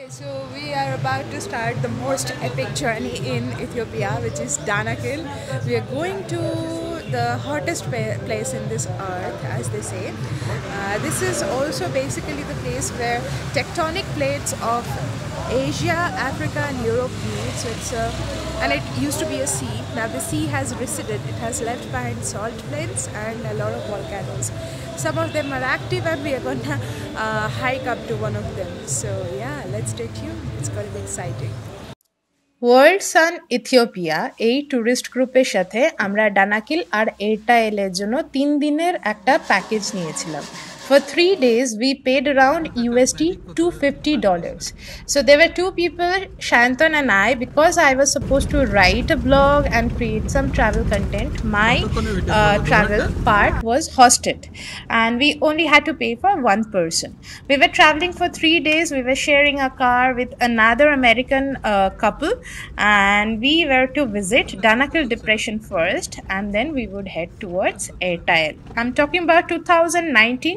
So we are about to start the most epic journey in Ethiopia, which is Danakil. We are going to the hottest place in this earth, as they say. This is also basically the place where tectonic plates of Asia, Africa, and Europe meet. So and it used to be a sea. Now the sea has receded. It has left behind salt plains and a lot of volcanoes. Some of them are active, and we are gonna hike up to one of them. So yeah, let's stay tuned. It's gonna be exciting. World sun Ethiopia এই tourist গ্রুপের সাথে আমরা Danakil আর এরটাইলের জন্য 3 দিনের একটা package নিয়েছিলাম. For 3 days, we paid around USD $250. So there were two people, Shantan and I, because I was supposed to write a blog and create some travel content. My travel part was hosted, and we only had to pay for one person. We were traveling for 3 days. We were sharing a car with another American couple, and we were to visit Danakil Depression first, and then we would head towards Ertail. I'm talking about 2019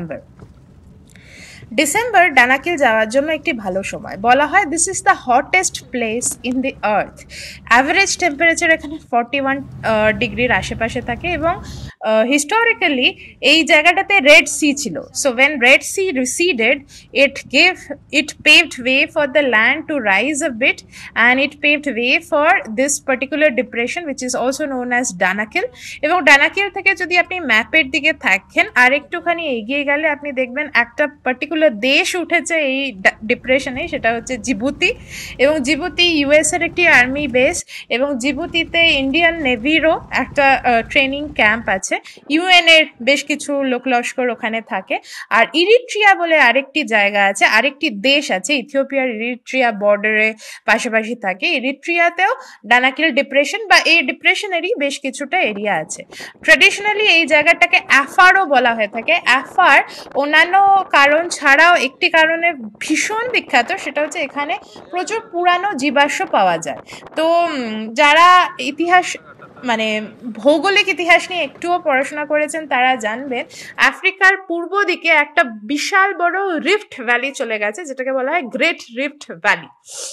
December Danakil যাওয়ার জন্য একটি ভালো সময়. বলা হয় this is the hottest place in the earth. Average temperature এখানে 41 ডিগ্রির আশেপাশে থাকে এবং হিস্টোরিক্যালি এই জায়গাটাতে রেড সি ছিল. So when red sea receded it paved way for the land to rise a bit, and it paved way for this particular depression which is also known as Danakil. এবং Danakil থেকে যদি আপনি ম্যাপের দিকে থাকেন আর একটুখানি এগিয়ে গেলে আপনি দেখবেন একটা পার্টিকুলার দেশ উঠেছে এই ডিপ্রেশনে, সেটা হচ্ছে জিবুতি. এবং জিবুতি ইউএস এর একটি আর্মি বেস, এবং জিবুতিতে ইন্ডিয়ান নেভিরও একটা ট্রেনিং ক্যাম্প আছে. ইউএন এর বেশ কিছু লোক লস্কর ওখানে থাকে. আর ইরিট্রিয়া বলে আরেকটি জায়গা আছে, আরেকটি দেশ আছে ইথিওপিয়ার ইরিট্রিয়া বর্ডারে পাশাপাশি থাকে. ইরিট্রিয়াতেও ডানাকিল ডিপ্রেশন বা এই ডিপ্রেশনেরই বেশ কিছুটা এরিয়া আছে. ট্র্যাডিশনালি এই জায়গাটাকে অ্যাফারও বলা হয়ে থাকে. অ্যাফার অন্যান্য কারণ ছাড়াও একটি কারণে ভীষণ বিখ্যাত, সেটা হচ্ছে এখানে প্রচুর পুরানো জীবাশ্ম পাওয়া যায়. তো যারা ইতিহাস মানে ভৌগোলিক ইতিহাস নিয়ে একটুও পড়াশোনা করেছেন তারা জানবেন আফ্রিকার পূর্ব দিকে একটা বিশাল বড় রিফট ভ্যালি চলে গেছে, যেটাকে বলা হয় গ্রেট রিফট ভ্যালি.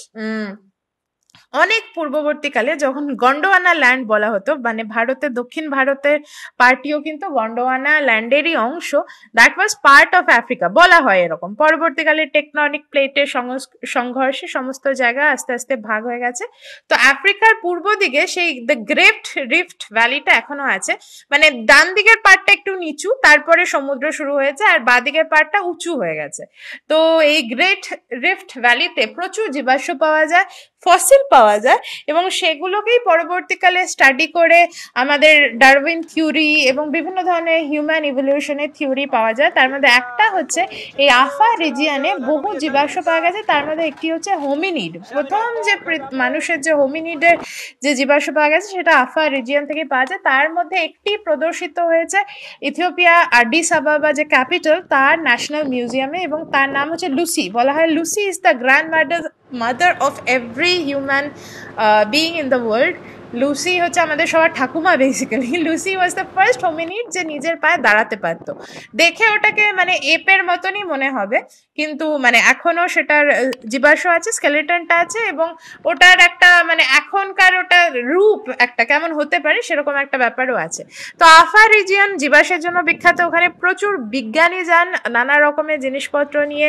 অনেক পূর্ববর্তীকালে যখন গন্ডোয়ানা ল্যান্ড বলা হতো, মানে ভারতের দক্ষিণ ভারতের পার্টিও কিন্তু গন্ডোয়ানা ল্যান্ডেরই অংশ, that was part of Africa বলা হয় এরকম. পরবর্তীকালে টেকটনিক প্লেটের সংঘর্ষে সমস্ত জায়গা আস্তে আস্তে ভাগ হয়ে গেছে. তো আফ্রিকার পূর্ব দিকে সেই দ্য গ্রেট রিফট ভ্যালিটা এখনো আছে. মানে ডান দিকের পার্টটা একটু নিচু, তারপরে সমুদ্র শুরু হয়েছে, আর বাঁ দিকের পার্টটা উঁচু হয়ে গেছে. তো এই গ্রেট রিফট ভ্যালিতে প্রচুর জীবাশ্ম পাওয়া যায়, ফসিল পাওয়া যায়, এবং সেগুলোকেই পরবর্তীকালে স্টাডি করে আমাদের ডারউইন থিওরি এবং বিভিন্ন ধরনের হিউম্যান ইভলিউশনের থিওরি পাওয়া যায়. তার মধ্যে একটা হচ্ছে এই আফা রিজিয়নে বহু জীবাশ্ম পাওয়া গেছে. তার মধ্যে একটি হচ্ছে হোমিনিড. প্রথম যে মানুষের যে হোমিনিডের যে জীবাশ্ম পাওয়া গেছে সেটা আফা রিজিয়ন থেকে পাওয়া যায়. তার মধ্যে একটি প্রদর্শিত হয়েছে ইথিওপিয়া আডিস আবাবা যে ক্যাপিটাল তার ন্যাশনাল মিউজিয়ামে, এবং তার নাম হচ্ছে লুসি. বলা হয় Lucy is the grand mother of every human being in the world. Lucy হচ্ছে আমাদের সবার ঠাকুমা basically. Lucy was the first hominid যে নিজের পায়ে দাঁড়াতে পারতো. দেখে ওটাকে মানে এপের মতনই মনে হবে, কিন্তু মানে এখনো সেটার জীবাশ্ম আছে, স্কেলেটনটা আছে, এবং ওটার একটা মানে এখনকার ওটা রূপ একটা কেমন হতে পারে সেরকম একটা ব্যাপারও আছে. তো আফা রিজিয়ন জীবাশ্মের জন্য বিখ্যাত. ওখানে প্রচুর বিজ্ঞানী যান নানা রকমের জিনিসপত্র নিয়ে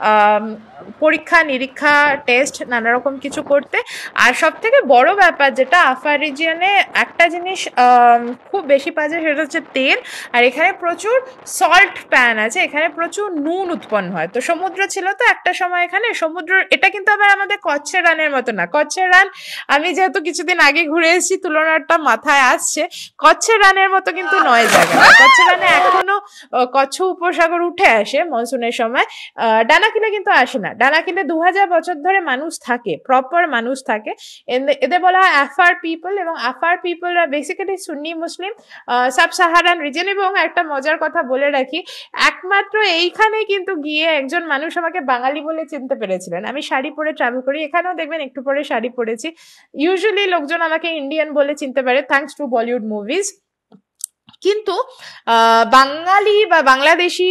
পরীক্ষা নিরীক্ষা টেস্ট নানা রকম কিছু করতে. আর সব থেকে বড় ব্যাপার যেটা আফা রিজিয়নে একটা জিনিস খুব বেশি পাওয়া যায় সেটা হচ্ছে তেল. আর এখানে প্রচুর সল্ট প্যান আছে, এখানে প্রচুর নুন উৎপন্ন হয়. তো সমুদ্র ছিল তো একটা সময় এখানে সমুদ্র. এটা কিন্তু আবার আমাদের কচ্ছের রানের মতো না. কচ্ছের রান আমি যেহেতু কিছুদিন আগে ঘুরে এসেছি, তুলনাটা মাথায় আসছে, কচ্ছের রানের মতো কিন্তু নয় জায়গা. কচ্ছের রানে এখনো কচ্ছ উপসাগর উঠে আসে মনসুনের সময়, ডানাকিলে কিন্তু আসে না. ডানাকিলে 2000 বছর ধরে মানুষ থাকে, প্রপার মানুষ থাকে. এদের বলা হয় আফার পিপল, এবং আফার পিপলরা basically Sunni Muslim sub Saharan region. এবং একটা মজার কথা বলে রাখি, একমাত্র এইখানে কিন্তু গিয়ে একজন মানুষ আমাকে বাঙালি বলে চিনতে পেরেছিলেন. আমি শাড়ি পরে ট্রাভেল করি, এখানেও দেখবেন একটু পরে শাড়ি পরেছি. ইউজুয়ালি লোকজন আমাকে ইন্ডিয়ান বলে চিনতে পারে থ্যাঙ্কস টু বলিউড মুভিজ, কিন্তু বাঙালি বা বাংলাদেশি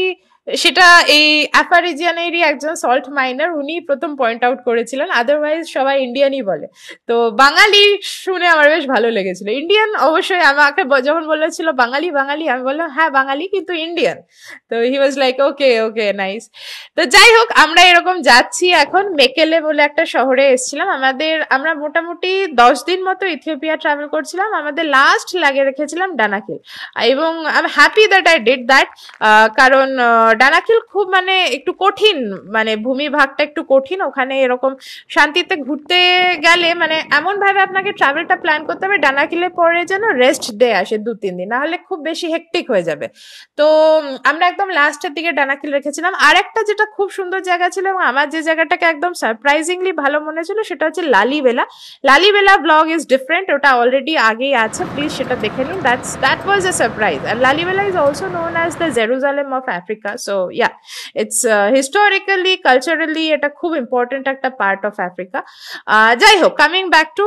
সেটা এই অ্যাপারিজিয়ানেরই একজন সল্ট মাইনার উনি প্রথম পয়েন্ট আউট করেছিলেন, আদারওয়াইজ সবাই ইন্ডিয়ানই বলে। তো বাঙালি শুনে আমার বেশ ভালো লেগেছিল। ইন্ডিয়ান অবশ্যই আমাকে যখন বলেছিল বাঙালি বাঙালি, আমি বললাম হ্যাঁ বাঙালি কিন্তু ইন্ডিয়ান। তো হি was like okay okay nice. তো যাই হোক, আমরা এরকম যাচ্ছি এখন মেকেলে বলে একটা শহরে এসেছিলাম। আমরা মোটামুটি 10 দিন মতো ইথিওপিয়া ট্রাভেল করছিলাম। আমাদের লাস্ট লাগে রেখেছিলাম ডানাকিল, এবং I am happy that I did that. কারণ ডানাকিল খুব মানে একটু কঠিন, মানে ভূমি ভাগটা একটু কঠিন। ওখানে এরকম শান্তিতে ঘুরতে গেলে মানে এমন ভাবে আপনাকে ট্রাভেলটা প্ল্যান করতে হবে ডানাকিলে পরে যেন রেস্ট ডে আসে 2-3 দিন, না হলে খুব বেশি হেক্টিক হয়ে যাবে। তো আমরা একদম লাস্টের দিকে ডানাকিল রেখেছিলাম। আর একটা যেটা খুব সুন্দর জায়গা ছিল এবং আমার যে জায়গাটাকে একদম সারপ্রাইজিংলি ভালো মনে ছিল সেটা হচ্ছে Lalibela. Lalibela blog is different, ওটা অলরেডি আগেই আছে, প্লিজ সেটা দেখে নিন। That was a surprise. And Lalibela is also known as the Jerusalem of Africa. So yeah, it's historically, culturally, এটা খুব important একটা part of Africa. যাই হোক, coming back to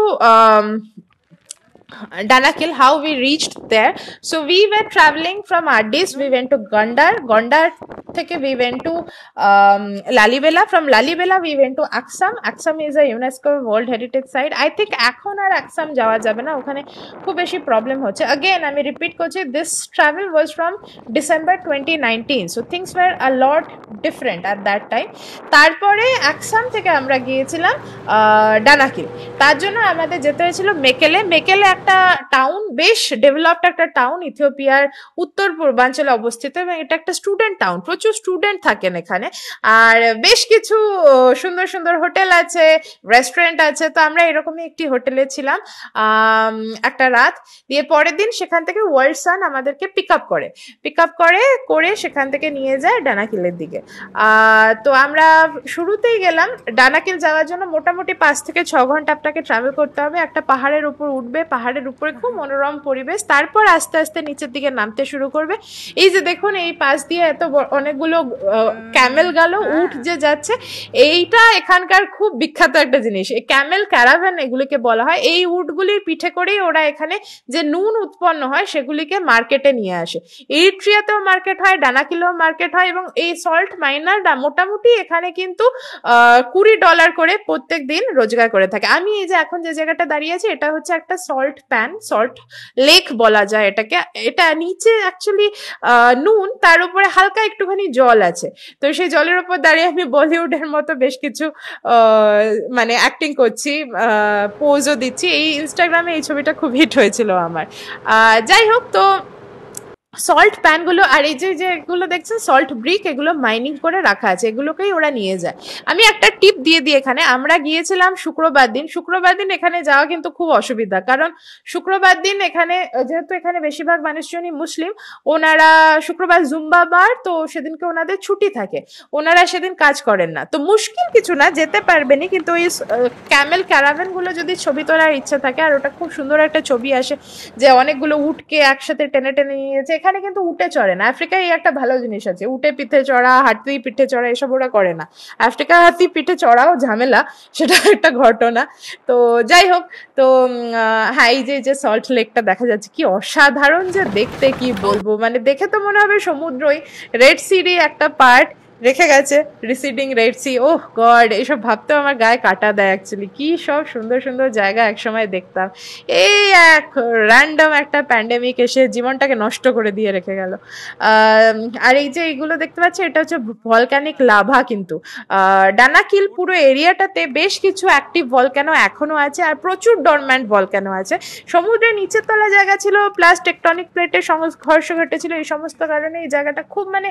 Danakil, how we reached there. So we were traveling from Addis, we went to Gondar. Gondar থেকে we went to Lalibela. From Lalibela we went to Aksum. Aksum is a UNESCO World Heritage Site. I think এখন আর Aksum যাওয়া যাবে না, ওখানে খুব বেশি problem হচ্ছে। Again আমি রিপিট করছি, this travel was from December 2019, so things were a lot different at that time. তারপরে Aksum থেকে আমরা গিয়েছিলাম ডানাকিল। তার জন্য আমাদের যেতে হয়েছিল মেকেলে। মেকেলে একটা টাউন, বেশ ডেভেলপড একটা টাউন, ইথিওপিয়ার উত্তর পূর্বাঞ্চলে অবস্থিত, এবং এটা একটা স্টুডেন্ট টাউন, প্রচুর স্টুডেন্ট থাকেন এখানে। আর বেশ কিছু সুন্দর সুন্দর হোটেল আছে, রেস্টুরেন্ট আছে। তো আমরা এরকমই একটি হোটেলে ছিলাম একটা রাত, দিয়ে পরের দিন সেখান থেকে ওয়ার্ল্ড সান আমাদেরকে পিক আপ করে সেখান থেকে নিয়ে যায় ডানাকিলের দিকে। তো আমরা শুরুতেই গেলাম। ডানাকিল যাওয়ার জন্য মোটামুটি 5 থেকে 6 ঘন্টা আপনাকে ট্রাভেল করতে হবে। একটা পাহাড়ের উপর উঠবে, পাহাড়ের উপরে খুব মনোরম পরিবেশ, তারপর আস্তে আস্তে নিচের দিকে নামতে শুরু করবে। এই যে দেখুন, এই পাশ দিয়ে এত অনেকগুলো ক্যামেল গেল, উট যে যাচ্ছে, এইটা এখানকার খুব বিখ্যাত একটা জিনিস। এই ক্যামেল ক্যারাভ্যান এগুলিকে বলা হয়। এই উটগুলির পিঠে করেই ওরা এখানে যে নুন উৎপন্ন হয় সেগুলিকে মার্কেটে নিয়ে আসে। এরিট্রিয়াতেও মার্কেট হয়, ডানাকিলেও মার্কেট হয়, এবং এই সল্ট মাইনাররা মোটামুটি এখানে কিন্তু $20 করে প্রত্যেক দিন রোজগার করে থাকে। আমি এই যে এখন যে জায়গাটা দাঁড়িয়ে আছি, এটা হচ্ছে একটা সল্ট প্যান, সল্ট লেক বলা যায় এটাকে। এটা নিচে অ্যাকচুয়ালি নুন, তার উপরে হালকা একটুখানি জল আছে। তো সেই জলের উপর দাঁড়িয়ে আমি বলিউডের মতো বেশ কিছু মানে অ্যাক্টিং করছি, পোজও দিচ্ছি। এই ইনস্টাগ্রামে এই ছবিটা খুব হিট হয়েছিল আমার। যাই হোক, তো সল্ট প্যানগুলো আর এই যে এগুলো দেখছেন সল্ট ব্রিক, এগুলো মাইনিং করে রাখা আছে, এগুলোকেই ওরা নিয়ে যায়। আমি একটা টিপ দিয়ে দিই এখানে, আমরা গিয়েছিলাম শুক্রবার দিন। এখানে যাওয়া কিন্তু খুব অসুবিধা, কারণ শুক্রবার দিন এখানে যেহেতু এখানে বেশিরভাগ মানুষজনই মুসলিম, ওনারা শুক্রবার জুম্বা বার, তো সেদিনকে ওনাদের ছুটি থাকে, ওনারা সেদিন কাজ করেন না। তো মুশকিল কিছু না, যেতে পারবেনই, কিন্তু ওই ক্যামেল ক্যারাভ্যান গুলো যদি ছবি তোলার ইচ্ছা থাকে, আর ওটা খুব সুন্দর একটা ছবি আসে যে অনেকগুলো উটকে একসাথে টেনে টেনে নিয়েছে। এখানে কিন্তু উটে চড়ে না। আফ্রিকায় এই একটা ভালো জিনিস আছে, উটে পিঠে চড়া, হাতি পিঠে চড়া, এসব ওরা করে না। আফ্রিকার হাতি পিঠে চড়াও ঝামেলা, সেটা একটা ঘটনা। তো যাই হোক, তো হ্যাঁ, এই যে সল্ট লেকটা দেখা যাচ্ছে, কি অসাধারণ যে দেখতে, কি বলবো, মানে দেখে তো মনে হবে সমুদ্রই, রেড সিরই একটা পার্ট রেখে গেছে, receding red sea. Oh god, এইসব ভাবতেও আমার গায়ে কাটা দেয় অ্যাকচুয়ালি। কি সব সুন্দর সুন্দর জায়গা একসময় দেখতাম, এই এক র্যান্ডম একটা প্যান্ডেমিক এসে জীবনটাকে নষ্ট করে দিয়ে রেখে গেল। আর এই যে এইগুলো দেখতে পাচ্ছি, এটা হচ্ছে ভলক্যানিক লাভা। কিন্তু ডানাকিল পুরো এরিয়াটাতে বেশ কিছু অ্যাক্টিভ ভলক্যানো এখনো আছে, আর প্রচুর ডরম্যান্ট ভলক্যানো আছে। সমুদ্রের নিচের তলা জায়গা ছিল, প্লাস টেকটনিক প্লেটের সংঘর্ষ ঘটেছিল, এই সমস্ত কারণে এই জায়গাটা খুব মানে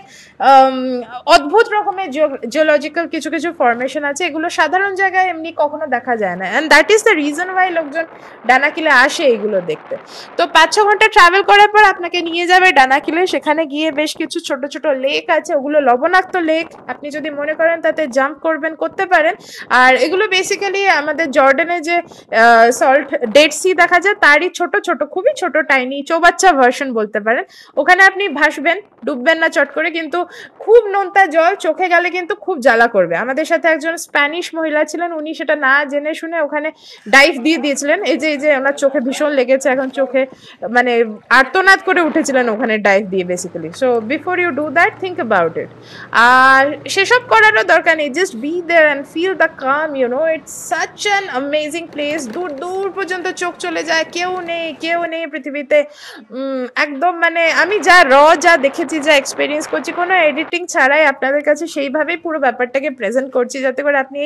অদ্ভুত রকমের জিওলজিক্যাল কিছু কিছু ফরমেশন আছে, এগুলো সাধারণ জায়গায় এমনি কখনো দেখা যায় না। And that is the reason why লোকজন ডানাকিলে আসে এইগুলো দেখতে। তো 5-6 ঘন্টা ট্রাভেল করার পর আপনাকে নিয়ে যাবে ডানাকিলে। সেখানে গিয়ে বেশ কিছু ছোট ছোট লেক আছে, ওগুলো লবণাক্ত লেক, আপনি যদি মনে করেন তাতে জাম্প করতে পারেন। আর এগুলো বেসিক্যালি আমাদের জর্ডানে যে সল্ট ডেড সি দেখা যায়, তারই ছোট ছোট, খুবই ছোট টাইনি চৌবাচ্চা ভার্সন বলতে পারেন। ওখানে আপনি ভাসবেন, ডুববেন না চট করে, কিন্তু খুব নোনতা জল, জল চোখে গেলে কিন্তু খুব জ্বালা করবে। আমাদের সাথে একজন স্প্যানিশ মহিলা ছিলেন, উনি সেটা না জেনে শুনে ওখানে ডাইভ দিয়ে দিয়েছিলেন। এই যে ওনার চোখে ভীষণ লেগেছে, এখন চোখে মানে আর্তনাদ করে উঠেছিলেন ওখানে ডাইভ দিয়ে basically. So before you do that think about it. আর সেসব করারও দরকার নেই, just be there and feel the calm, you know it's such an amazing place. দূর দূর পর্যন্ত চোখ চলে যায়, কেউ নেই পৃথিবীতে। একদম মানে আমি যা দেখেছি, যা এক্সপিরিয়েন্স করছি, কোনো এডিটিং ছাড়াই আপনাদের কাছে সেইভাবেই পুরো ব্যাপারটাকে প্রেজেন্ট করছি, যাতে করে আপনি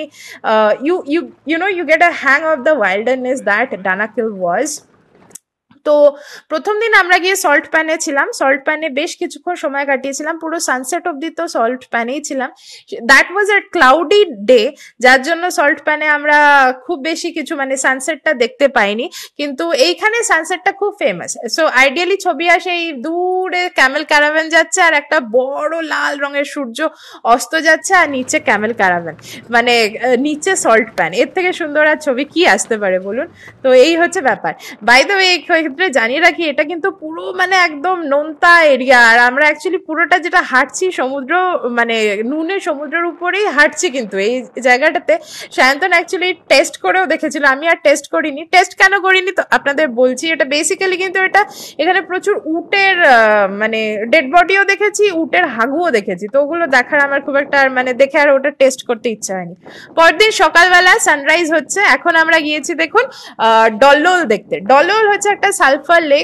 you get a hang of the wilderness that Danakil was. তো প্রথম দিন আমরা গিয়ে সল্ট প্যানে ছিলাম, সল্ট প্যানে বেশ কিছুক্ষণ সময় কাটিয়েছিলাম, পুরো সানসেট অব্দি তো সল্ট প্যানেই ছিলাম। That was a cloudy day, যার জন্য সল্ট প্যানে আমরা খুব বেশি কিছু মানে সানসেটটা দেখতে পাইনি, কিন্তু এইখানে সানসেটটা খুব ফেমাস। সো আইডিয়ালি ছবি আসে, এই দূরে ক্যামেল ক্যারাভ্যান যাচ্ছে আর একটা বড় লাল রঙের সূর্য অস্ত যাচ্ছে, আর নিচে ক্যামেল ক্যারাভ্যান, মানে নিচে সল্ট প্যান। এর থেকে সুন্দর আর ছবি কি আসতে পারে বলুন? তো এই হচ্ছে ব্যাপার। বাই দ্য ওয়ে জানিয়ে রাখি, এটা কিন্তু পুরো মানে একদম নোনতা এরিয়া, আর আমরা অ্যাকচুয়ালি পুরোটা যেটা হাঁটছি সমুদ্র মানে নুনের সমুদ্রের উপরেই হাঁটছি। কিন্তু এই জায়গাটাতে সায়ন্তন অ্যাকচুয়ালি টেস্ট করেও দেখেছিল, আমি আর টেস্ট করিনি। টেস্ট কেন করিনি তো আপনাদের বলছি। এটা বেসিক্যালি কিন্তু এটা এখানে প্রচুর উটের মানে ডেড বডিও দেখেছি, উটের হাগুও দেখেছি, তো ওগুলো দেখার আমার খুব একটা মানে দেখে আর ওটা টেস্ট করতে ইচ্ছা হয়নি। পরদিন সকালবেলা সানরাইজ হচ্ছে, এখন আমরা গিয়েছি দেখুন ডলোল দেখতে। ডলোল হচ্ছে একটা সালফার লেক।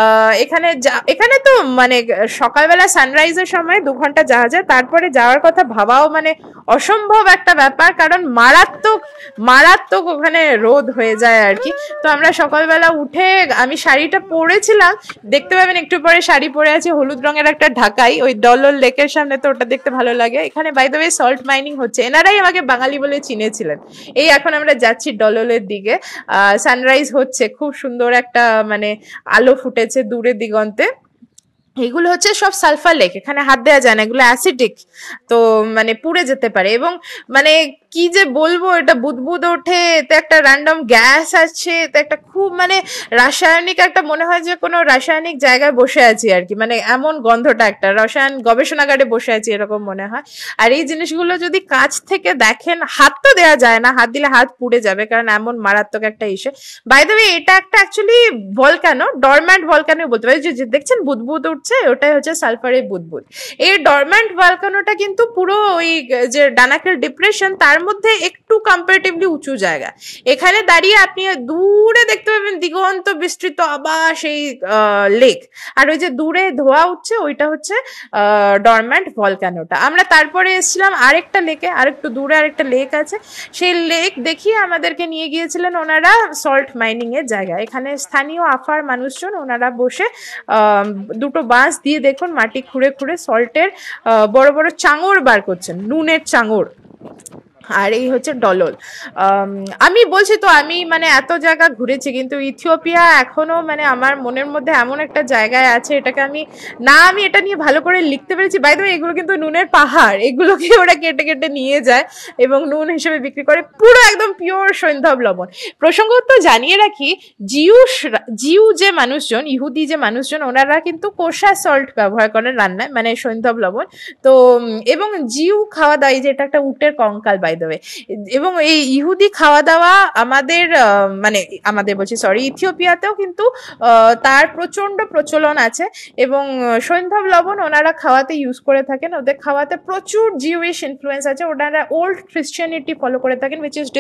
এখানে তো মানে সকালবেলা সানরাইজের সময় 2 ঘন্টা যাওয়া যায়, তারপরে যাওয়ার কথা ভাবাও মানে অসম্ভব একটা ব্যাপার, কারণ মারাত্মক ওখানে রোদ হয়ে যায় আর কি। তো আমরা সকালবেলা উঠে, আমি শাড়িটা পরেছিলাম, দেখতে পাবেন একটু পরে শাড়ি পরে আছে হলুদ রঙের একটা ঢাকাই, ওই ডলোল লেকের সামনে, তো ওটা দেখতে ভালো লাগে। এখানে by the way salt mining হচ্ছে, এনারাই আমাকে বাঙালি বলে চিনেছিলেন। এই এখন আমরা যাচ্ছি ডলোলের দিকে, সানরাইজ হচ্ছে, খুব সুন্দর একটা মানে আলো ফুটেছে দূরের দিগন্তে। এগুলো হচ্ছে সব সালফার লেক, এখানে হাত দেওয়া যায় না, এগুলো অ্যাসিডিক, তো মানে পুড়ে যেতে পারে। এবং মানে কি যে বলবো, এটা বুদবুদ ওঠে, এতে একটা র্যান্ডম গ্যাস আছে, এতে একটা খুব মানে রাসায়নিক একটা, মনে হয় যে কোনো রাসায়নিক জায়গায় বসে আছি আর কি, মানে এমন গন্ধটা, একটা রসায়ন গবেষণাগারে বসে আছি এরকম মনে হয়। আর এই জিনিসগুলো যদি কাছ থেকে দেখেন, হাত তো দেওয়া যায় না, হাত দিলে হাত পুড়ে যাবে, কারণ এমন মারাত্মক একটা ইস্যু। বাই দ্য ওয়ে এটা একটা অ্যাকচুয়ালি ভলকানো, ডরম্যান্ট ভলকানো বলতে পারি, যে দেখছেন বুদবুদ উঠছে, ওটাই হচ্ছে সালফারের বুদবুদ। এই ডরম্যান্ট ভলকানোটা কিন্তু পুরো ওই যে ডানাকিল ডিপ্রেশন, তার মধ্যে একটু কম্পারেটিভলি উঁচু জায়গা। এখানে দাঁড়িয়ে আপনি দূরে দেখতে পাবেন দিগন্ত বিস্তৃত আবার সেই লেক, আর ওই যে দূরে ধোয়া উঠছে, ওইটা হচ্ছে ডরম্যান্ট ভলকানোটা। আমরা তারপরে এসেছিলাম আরেকটা লেকে, আরেকটু দূরে আরেকটা লেক আছে, সেই লেক দেখিয়ে আমাদেরকে নিয়ে গিয়েছিলেন ওনারা সল্ট মাইনিং এর জায়গায়। এখানে স্থানীয় আফার মানুষজন, ওনারা বসে দুটো বাঁশ দিয়ে দেখুন মাটি খুঁড়ে খুঁড়ে সল্টের বড় বড় চাঙড় বার করছেন, নুনের চাঙড়। আর এই হচ্ছে ডলোল। আমি বলছি তো, আমি মানে এত জায়গা ঘুরেছি, কিন্তু ইথিওপিয়া এখনো মানে আমার মনের মধ্যে এমন একটা জায়গায় আছে, এটাকে আমি এটা নিয়ে ভালো করে লিখতে পেরেছি। বাই দ্য ওয়ে এগুলো কিন্তু নুনের পাহাড়, এগুলোকে ওরা কেটে কেটে নিয়ে যায় এবং নুন হিসেবে বিক্রি করে, পুরো একদম পিওর সৈন্ধব লবণ। প্রসঙ্গত জানিয়ে রাখি, জিউ যে মানুষজন, ইহুদি যে মানুষজন, ওনারা কিন্তু কোষা সল্ট ব্যবহার করেন রান্নায়, মানে সৈন্ধব লবণ। তো এবং জিউ খাওয়া দাওয়া, এই যে এটা একটা উটের কঙ্কাল বাই দ্য ওয়ে, এবং এই ইহুদি খাওয়া দাওয়া আমাদের বলছি সরি, ইথিওপিয়াতেও কিন্তু তার প্রচন্ড প্রচলন আছে, এবং সৈন্ধব লবণ ওনারা খাওয়াতে ইউজ করে থাকেন। ওদের খাওয়াতে প্রচুর জিউইশ ইনফ্লুয়েন্স আছে, ওনারা ওল্ড খ্রিস্টিয়ানিটি ফলো করে থাকেন, which is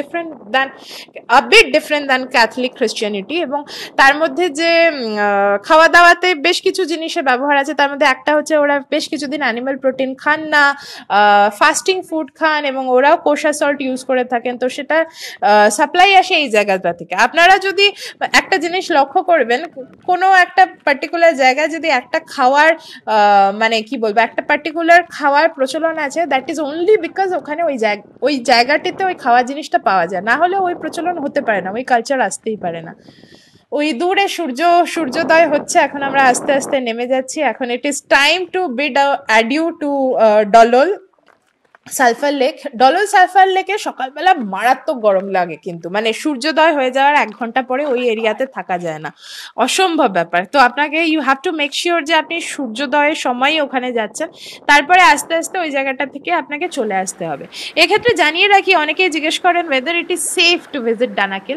different than Catholic Christianity. এবং তার মধ্যে যে খাওয়া দাওয়াতে বেশ কিছু জিনিসের ব্যবহার আছে, তার মধ্যে একটা হচ্ছে ওরা বেশ কিছুদিন অ্যানিমাল প্রোটিন খান না, ফাস্টিং ফুড খান, এবং ওরাও কোষা সল্ট ইউজ করে থাকেন। তো সেটা সাপ্লাই আসে এই জায়গাটা থেকে। আপনারা যদি একটা জিনিস লক্ষ্য করবেন, কোনো একটা পার্টিকুলার জায়গায় যদি একটা খাওয়ার মানে কি বলবো, একটা পার্টিকুলার খাওয়ার প্রচলন আছে, দ্যাট ইজ অনলি বিকজ ওখানে ওই জায়গাটিতে ওই খাওয়া জিনিসটা পাওয়া যায়, না হলে ওই প্রচলন হতে পারে না, ওই কালচার আসতেই পারে না। ওই দূরে সূর্যোদয় হচ্ছে, এখন আমরা আস্তে আস্তে নেমে যাচ্ছি। এখন it is time to bid adieu to Dallol. Sulphur lake, Dallol sulphur লেকে সকালবেলা মারাত্মক গরম লাগে, কিন্তু মানে সূর্যোদয় হয়ে যাওয়ার 1 ঘন্টা পরে ওই এরিয়াতে থাকা যায় না, অসম্ভব ব্যাপার। তো আপনাকে you have to make sure যে আপনি সূর্যোদয়ের সময়ই ওখানে যাচ্ছেন, তারপরে আস্তে আস্তে ওই জায়গাটা থেকে আপনাকে চলে আসতে হবে। এক্ষেত্রে জানিয়ে রাখি, অনেকেই জিজ্ঞেস করেন whether it is safe to visit Danakil.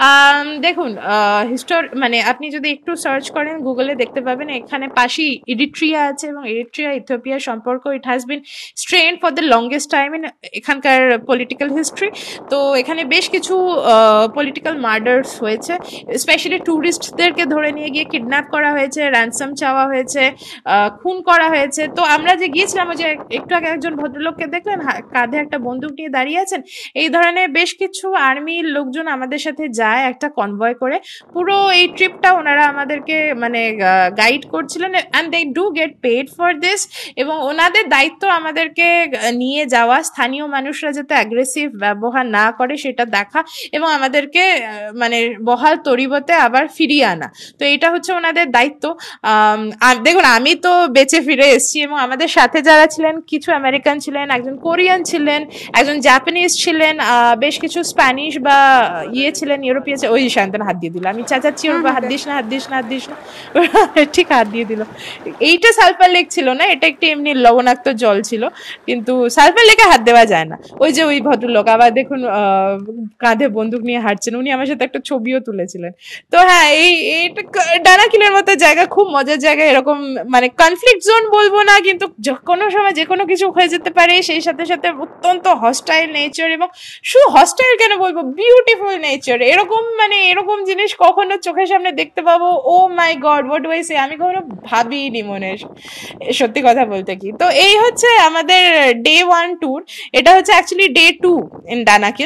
দেখুন, মানে আপনি যদি একটু সার্চ করেন গুগলে দেখতে পাবেন এখানে পাশেই ইরিট্রিয়া আছে, এবং ইরিট্রিয়া ইথিওপিয়ার সম্পর্ক it has been strained for the longest time in এখানকার পলিটিক্যাল হিস্ট্রি। তো এখানে বেশ কিছু পলিটিক্যাল মার্ডার্স হয়েছে, স্পেশালি ট্যুরিস্টদেরকে ধরে নিয়ে গিয়ে কিডন্যাপ করা হয়েছে, র্যানসাম চাওয়া হয়েছে, খুন করা হয়েছে। তো আমরা যে গিয়েছিলাম, ওই যে একটু আগে একজন ভদ্রলোককে দেখলেন কাঁধে একটা বন্দুক নিয়ে দাঁড়িয়ে আছেন, এই ধরনের বেশ কিছু আর্মির লোকজন আমাদের সাথে যায় একটা কনভয় করে। পুরো এই ট্রিপটা ওনারা আমাদেরকে মানে গাইড করছিলেন, and they do get paid for this. এবং ওনাদের দায়িত্ব আমাদেরকে নিয়ে যাওয়া, স্থানীয় মানুষরা যাতে অ্যাগ্রেসিভ ব্যবহার না করে সেটা দেখা, এবং আমাদেরকে মানে বহাল তরিবতে আবার ফিরিয়ে আনা। তো এটা হচ্ছে ওনাদের দায়িত্ব। দেখুন, আমি তো বেঁচে ফিরে এসেছি, এবং আমাদের সাথে যারা ছিলেন, কিছু আমেরিকান ছিলেন, একজন কোরিয়ান ছিলেন, একজন জাপানিজ ছিলেন, বেশ কিছু স্প্যানিশ বা ছিলেন, ইউরোপীয়। ওই শান্তনা হাত দিয়ে দিল, আমি চাচাচ্ছি ওর হাত দিস না, হাত দিস না, হাত দিস না, ঠিক হাত দিয়ে দিল। এইটা সালফার লেক ছিল না, এটা একটি এমনি লবণাক্ত জল ছিল, কিন্তু সালফার লেকে হাত দেওয়া যায় না। ওই যে ওই ভদ্রলোক আবার দেখুন কাঁধে বন্দুক নিয়ে হাঁটছেন, উনি আমার সাথে একটা ছবিও তুলেছিলেন। তো হ্যাঁ, এইটা ডানাকিলের মতো জায়গা, খুব মজার জায়গা। এরকম মানে কনফ্লিক্ট জোন বলবো না, কিন্তু কোনো সময় যে কোনো কিছু হয়ে যেতে পারে, সেই সাথে সাথে অত্যন্ত হস্টাইল নেচার, এবং হস্টাইল কেন বলবো, বিউটিফুল নেচার। এরকম মানে এরকম জিনিস কখনো চোখের সামনে দেখতে পাবো, oh my god, what do I say, আমি কখনো ভাবিনি মনে, সত্যি কথা বলতে কি। তো এই হচ্ছে আমাদের ডে 1 ট্যুর। এটা হচ্ছে অ্যাকচুয়ালি ডে 2 ইন ডানাকিল।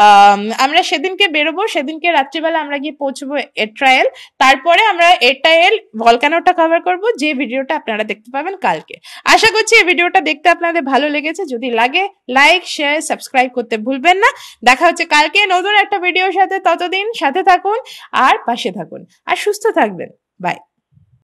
আমরা সেদিনকে বেরোবো, সেদিনকে রাত্রিবেলা আমরা গিয়ে পৌঁছবো এট্রায়েল, তারপরে আমরা এটায়েল ভলকানোটা কভার করব, যে ভিডিওটা আপনারা দেখতে পাবেন কালকে। আশা করছি এই ভিডিওটা দেখতে আপনাদের ভালো লেগেছে। যদি লাগে লাইক, শেয়ার, সাবস্ক্রাইব করতে ভুলবেন না। দেখা হচ্ছে কালকে নতুন একটা ভিডিওর সাথে, ততদিন সাথে থাকুন আর পাশে থাকুন আর সুস্থ থাকবেন। বাই।